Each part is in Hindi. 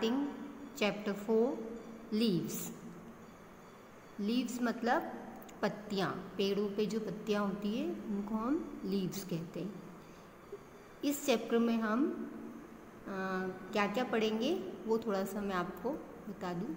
Chapter 4 leaves. लीव्स मतलब पत्तियाँ, पेड़ों पे जो पत्तियाँ होती है उनको हम लीव्स कहते हैं। इस चैप्टर में हम क्या क्या पढ़ेंगे वो थोड़ा सा मैं आपको बता दूँ।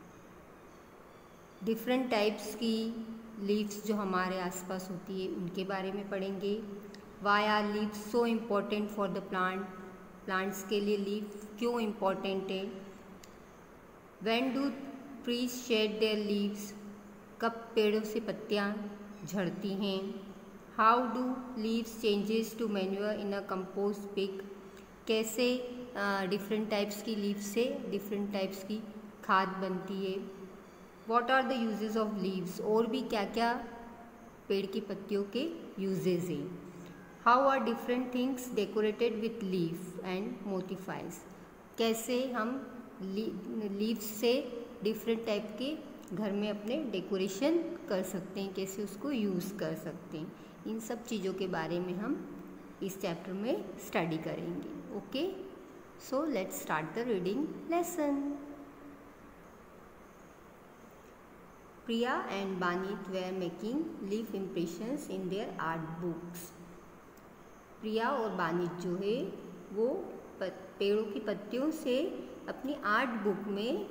डिफरेंट टाइप्स की लीव्स जो हमारे आसपास होती है उनके बारे में पढ़ेंगे। Why are leaves so important for the plant, plants के लिए लीव क्यों इम्पोर्टेंट है। When do trees shed their leaves, कब पेड़ों से पत्तियाँ झड़ती हैं। How do leaves changes to manure in a compost pit, कैसे डिफरेंट टाइप्स की लीव्स से डिफरेंट टाइप्स की खाद बनती है। What are the uses of leaves, और भी क्या क्या पेड़ की पत्तियों के यूजेस हैं। How are different things decorated with leaf and motifs, कैसे हम लीव्स से डिफरेंट टाइप के घर में अपने डेकोरेशन कर सकते हैं, कैसे उसको यूज़ कर सकते हैं। इन सब चीज़ों के बारे में हम इस चैप्टर में स्टडी करेंगे। Okay, so let's start the reading lesson. Priya and Banit were making leaf impressions in their art books. Priya और बानित जो है वो पेड़ों की पत्तियों से अपनी आर्ट बुक में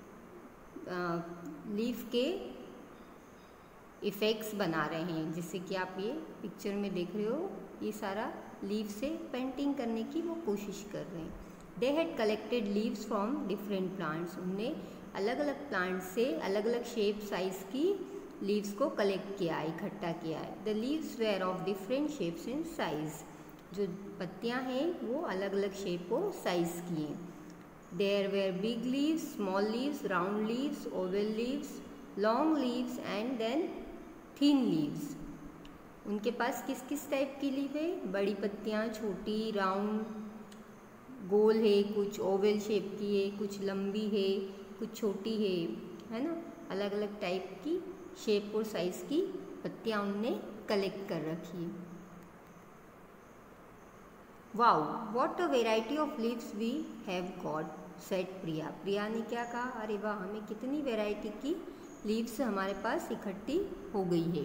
लीफ के इफ़ेक्ट्स बना रहे हैं। जैसे कि आप ये पिक्चर में देख रहे हो, ये सारा लीफ से पेंटिंग करने की वो कोशिश कर रहे हैं। They had collected leaves from different plants, उनने अलग अलग प्लांट से अलग अलग शेप साइज़ की लीव्स को कलेक्ट किया है, इकट्ठा किया है। The leaves were of different shapes and size, जो पत्तियां हैं वो अलग अलग शेप और साइज़ की हैं। There were big leaves, small leaves, round leaves, oval leaves, long leaves and then thin leaves. उनके पास किस किस टाइप की लीव है, बड़ी पत्तियां, छोटी, राउंड, गोल है, कुछ ओवल शेप की है, कुछ लंबी है, कुछ छोटी है ना। अलग अलग टाइप की शेप और साइज़ की पत्तियां उनने कलेक्ट कर रखी है। Wow, what a variety of leaves we have got, said Priya. Priya ने क्या कहा, अरे वाह, हमें कितनी वेराइटी की लीव्स हमारे पास इकट्ठी हो गई है।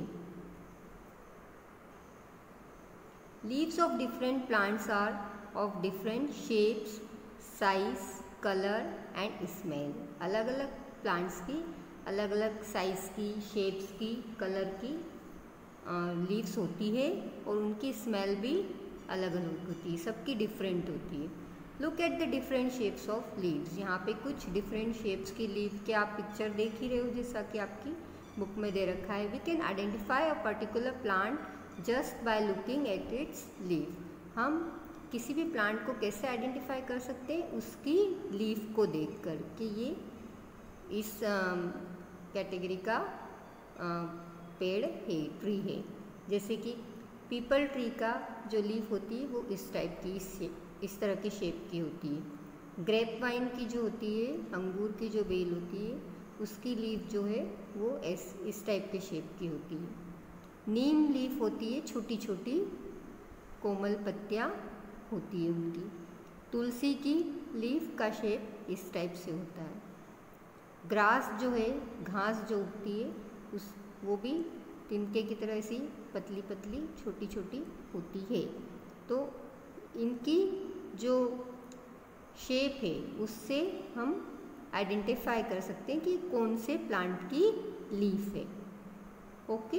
Leaves of different plants are of different shapes, size, colour and smell. अलग अलग प्लांट्स की अलग अलग साइज़ की, शेप्स की, कलर की लीव्स होती है और उनकी स्मेल भी अलग अलग होती है, सबकी डिफरेंट होती है। Look at the different shapes of leaves, यहाँ पे कुछ डिफरेंट शेप्स की लीव के आप पिक्चर देख ही रहे हो जैसा कि आपकी बुक में दे रखा है। We can identify a particular plant just by looking at its leave, हम किसी भी प्लांट को कैसे आइडेंटिफाई कर सकते हैं, उसकी लीफ को देख कर कि ये इस कैटेगरी का पेड़ है, ट्री है। जैसे कि पीपल ट्री का जो लीफ होती है वो इस टाइप की, इस तरह की शेप की होती है। ग्रेप वाइन की जो होती है, अंगूर की जो बेल होती है, उसकी लीफ जो है वो इस टाइप के शेप की होती है। नीम लीफ होती है, छोटी छोटी कोमल पत्तियाँ होती है उनकी। तुलसी की लीफ का शेप इस टाइप से होता है। ग्रास जो है, घास जो उगती है, वो भी तिनके की तरह ऐसी पतली पतली छोटी छोटी होती है। तो इनकी जो शेप है उससे हम आइडेंटिफाई कर सकते हैं कि कौन से प्लांट की लीफ है। Okay,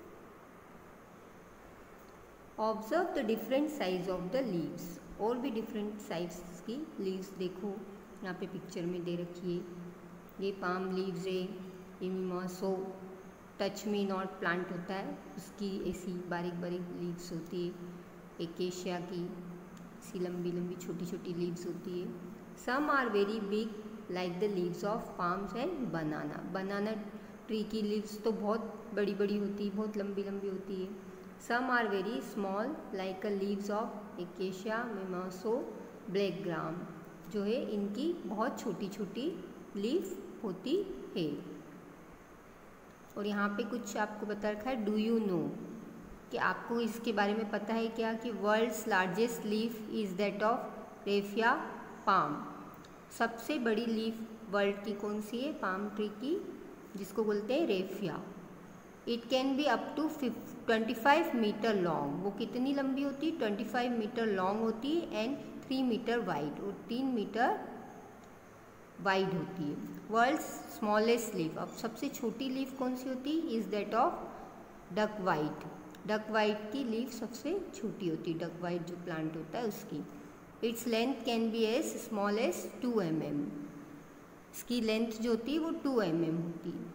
observe the different size of the leaves, और भी डिफरेंट साइज की लीव्स देखो, यहाँ पे पिक्चर में दे रखी है। ये पाम लीव्स है, ये mimosa touch me not plant होता है, उसकी ऐसी बारीक बारीक लीव्स होती है। एकेशिया की ऐसी लंबी लंबी छोटी छोटी लीव्स होती है। Some are very big like the leaves of palms and banana, banana tree की लीव्स तो बहुत बड़ी बड़ी होती है, बहुत लंबी लंबी होती है। Some are very small like a leaves of acacia, mimosa, black gram, जो है इनकी बहुत छोटी छोटी लीफ होती है। और यहाँ पे कुछ आपको बता रखा है, डू यू नो, कि आपको इसके बारे में पता है क्या, कि world's largest leaf is that of raffia palm. सबसे बड़ी लीफ वर्ल्ड की कौन सी है? पाम ट्री की, जिसको बोलते हैं raffia. It can be up to 25 metre long. वो कितनी लंबी होती है? 25 मीटर लॉन्ग होती है एंड 3 मीटर वाइड, और 3 मीटर वाइड होती है। वर्ल्ड्स स्मॉलेस्ट लीफ, अब सबसे छोटी लीफ कौन सी होती है? Is that of duckweed. Duckweed की लीफ सबसे छोटी होती है, डकवाइट जो प्लांट होता है उसकी। Its length can be as small as 2 mm। इसकी लेंथ जो होती है वो 2 mm होती है।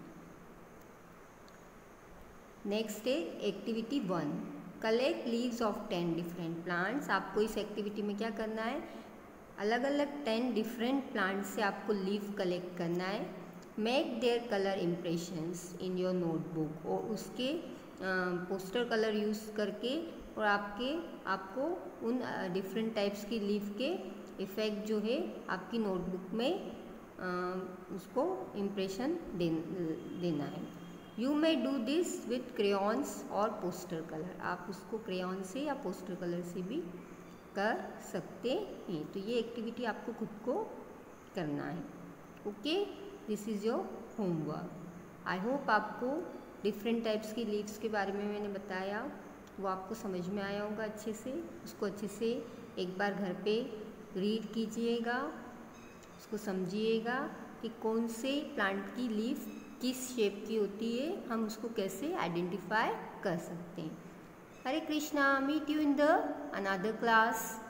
नेक्स्ट है activity 1, collect leaves of 10 different plants. आपको इस एक्टिविटी में क्या करना है? अलग अलग 10 डिफरेंट प्लांट्स से आपको लीव कलेक्ट करना है। Make their colour impressions in your notebook, और उसके पोस्टर कलर यूज़ करके और आपको उन डिफरेंट टाइप्स की लीव के इफ़ेक्ट जो है आपकी नोटबुक में उसको इम्प्रेशन देना है। You may do this with crayons और पोस्टर कलर। आप उसको क्रेयॉन से या पोस्टर कलर से भी कर सकते हैं। तो ये एक्टिविटी आपको खुद को करना है। Okay, this is your homework. I hope आपको डिफरेंट टाइप्स की लीव्स के बारे में मैंने बताया वो आपको समझ में आया होगा अच्छे से। उसको अच्छे से एक बार घर पे रीड कीजिएगा, उसको समझिएगा कि कौन से प्लांट की लीफ किस शेप की होती है, हम उसको कैसे आइडेंटिफाई कर सकते हैं। Hare Krishna, meet you in the another class.